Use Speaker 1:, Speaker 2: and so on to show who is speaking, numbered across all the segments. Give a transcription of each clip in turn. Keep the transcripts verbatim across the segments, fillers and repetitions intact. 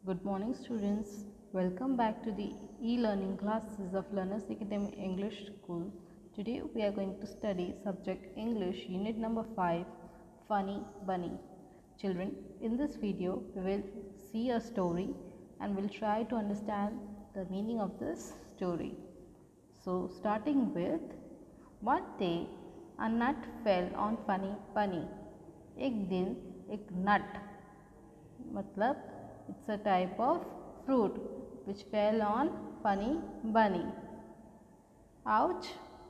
Speaker 1: Good morning, students. Welcome back to the e-learning classes of Learners Academy English School. Today we are going to study subject English unit number five, Funny Bunny. Children, in this video we will see a story and we'll try to understand the meaning of this story. So starting with, one day a nut fell on Funny Bunny. एक दिन एक nut मतलब it's a type of fruit which fell on Funny Bunny. Ouch!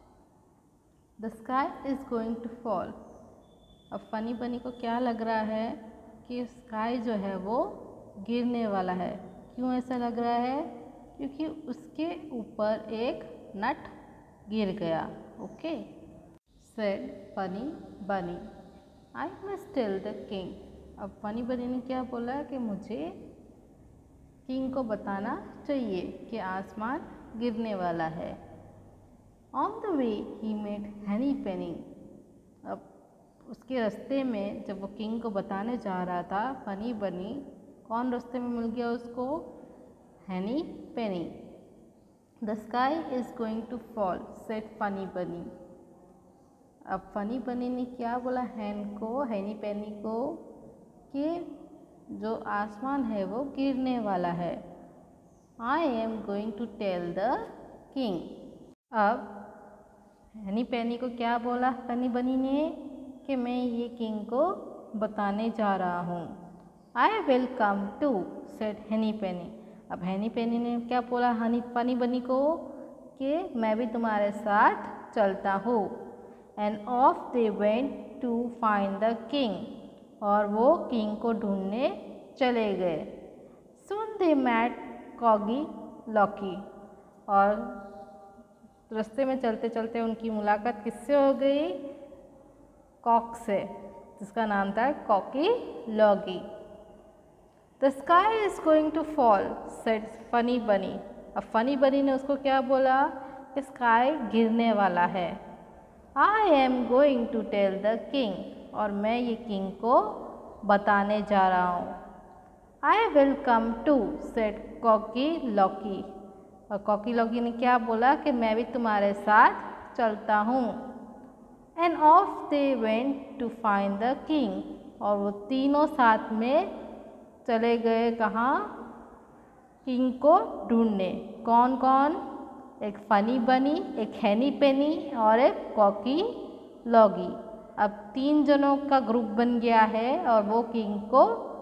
Speaker 1: The sky is going to fall. अब Funny Bunny को क्या लग रहा है कि स्काई जो है वो गिरने वाला है. क्यों ऐसा लग रहा है? क्योंकि उसके ऊपर एक नट गिर गया. Okay, said Funny Bunny. I must tell the king. अब फनी बनी ने क्या बोला कि मुझे किंग को बताना चाहिए कि आसमान गिरने वाला है. On the way he met Honey Penny. अब उसके रास्ते में जब वो किंग को बताने जा रहा था फनी बनी, कौन रास्ते में मिल गया उसको? Honey Penny. The sky is going to fall said Funny Bunny. अब फनी बनी ने क्या बोला हैन को, हनी पेनी को, कि जो आसमान है वो गिरने वाला है. I am going to tell the king. अब हनी पेनी को क्या बोला फनी बनी ने कि मैं ये किंग को बताने जा रहा हूँ. I will come too said Honey Penny. अब हनी पेनी ने क्या बोला हनी फनी बनी को कि मैं भी तुम्हारे साथ चलता हूँ. And off they went to find the king. और वो किंग को ढूंढने चले गए. Soon they met Cocky Locky. और रास्ते में चलते चलते उनकी मुलाकात किससे हो गई? कॉक से, जिसका नाम था Cocky Locky. The sky is going to fall said Funny Bunny. अब फनी बनी ने उसको क्या बोला कि स्काई गिरने वाला है. I am going to tell the king. और मैं ये किंग को बताने जा रहा हूँ. I will come too said Cocky Locky. और कॉकी लॉकी ने क्या बोला कि मैं भी तुम्हारे साथ चलता हूँ. And off they went to find the king. और वो तीनों साथ में चले गए कहाँ? किंग को ढूंढने. कौन कौन? एक फनी बनी, एक हैनी पेनी और एक कॉकी लॉगी. अब तीन जनों का ग्रुप बन गया है और वो किंग को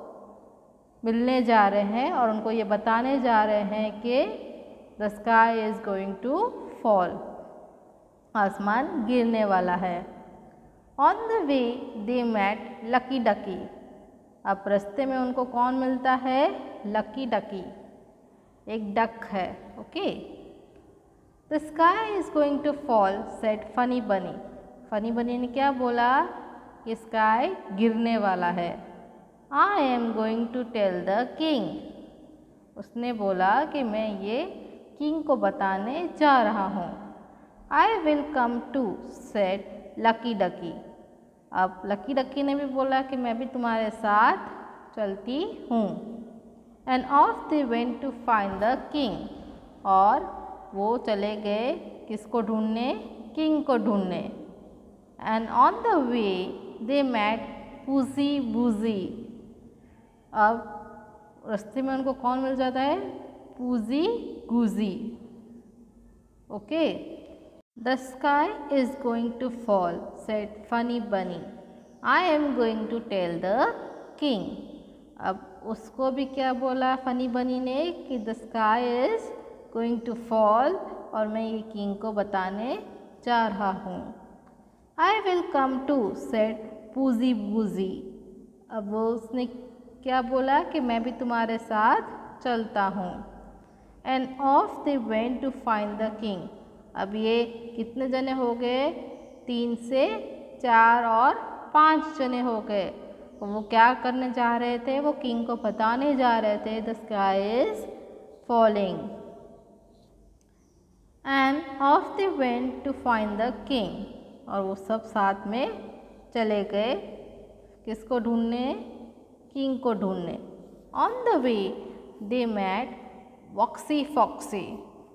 Speaker 1: मिलने जा रहे हैं और उनको ये बताने जा रहे हैं कि the sky is going to fall. आसमान गिरने वाला है. On the way they met Lucky Ducky. अब रास्ते में उनको कौन मिलता है? लकी डकी, एक डक है. Okay. The sky is going to fall said Funny Bunny. Funny Bunny ने क्या बोला कि स्काई गिरने वाला है. I am going to tell the king. उसने बोला कि मैं ये किंग को बताने जा रहा हूँ. I will come too said Lucky Ducky. अब लकी डकी ने भी बोला कि मैं भी तुम्हारे साथ चलती हूँ. And off they went to find the king. और वो चले गए किसको ढूंढने? किंग को ढूंढने. And on the way they met Poosey Boosey. अब रास्ते में उनको कौन मिल जाता है? Poosey Goosey. Okay. The sky is going to fall said Funny Bunny. I am going to tell the king. अब उसको भी क्या बोला फनी बनी ने कि the sky is going to fall और मैं ये किंग को बताने जा रहा हूँ. I will come too said Poosey Boosey. अब वो उसने क्या बोला कि मैं भी तुम्हारे साथ चलता हूँ. And off they went to find the king. अब ये कितने जने हो गए? तीन से चार और पाँच जने हो गए. वो क्या करने जा रहे थे? वो किंग को बताने जा रहे थे the sky is falling. And off they went to find the king. और वो सब साथ में चले किसको ढूंढने? किंग को ढूंढने। On the way they met Foxy Foxy.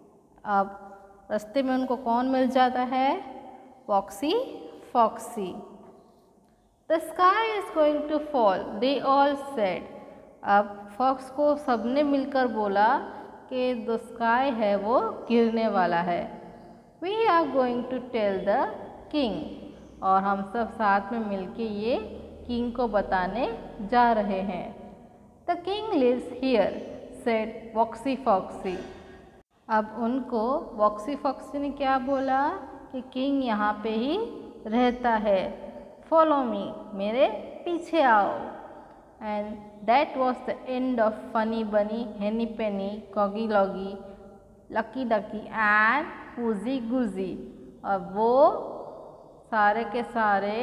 Speaker 1: अब रास्ते में उनको कौन मिल जाता है? Foxy Foxy. The sky is going to fall, they all said. अब फॉक्स को सबने मिलकर बोला कि द स्काई है वो गिरने वाला है. We are going to tell the king. और हम सब साथ में मिलके ये किंग को बताने जा रहे हैं. The king lives here, said Foxy Foxy. अब उनको Foxy Foxy ने क्या बोला कि किंग यहाँ पे ही रहता है. Follow me, मेरे पीछे आओ. And that was the end of Funny Bunny, Henny Penny, Coggy Loggy, Lucky Ducky and Woozy Goozy. और वो सारे के सारे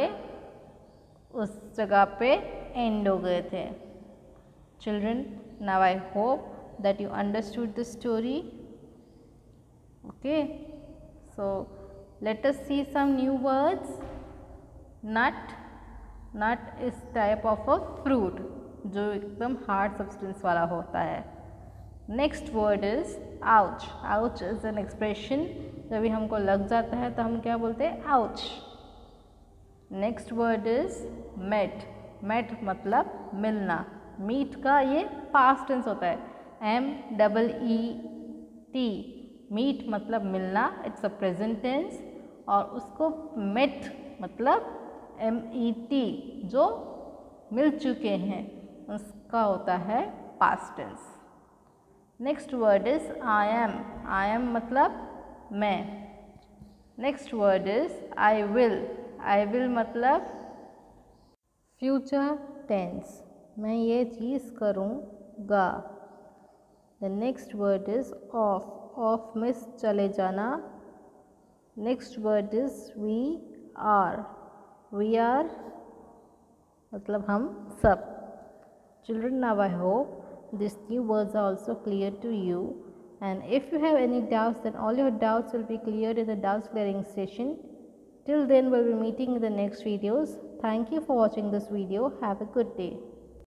Speaker 1: उस जगह पे एंड हो गए थे. Children, now I hope that you understood the story. Okay, so let us see some new words. Nut. Nut is type of a fruit जो एकदम हार्ड सब्सटेंस वाला होता है. Next word is ouch. Ouch is an expression जब भी हमको लग जाता है तो हम क्या बोलते हैं? Ouch. Next word is met. Met मतलब मिलना. मीट का ये पास्ट टेंस होता है. M double E T. Meet मतलब मिलना, इट्स अ प्रेजेंट टेंस. और उसको मेट मतलब एम ई टी जो मिल चुके हैं उसका होता है past tense. Next word is I am. I am मतलब मैं. Next word is I will. I will मतलब फ्यूचर टेंस, मैं ये चीज़ करूँगा. The next word is off. Off means चले जाना. Next word is we are. We are मतलब हम सब. Children, now I hope these new words are also clear to you, and if you have any doubts, then all your doubts will be cleared in the doubts clearing session. Till then, we'll be meeting in the next videos. Thank you for watching this video. Have a good day.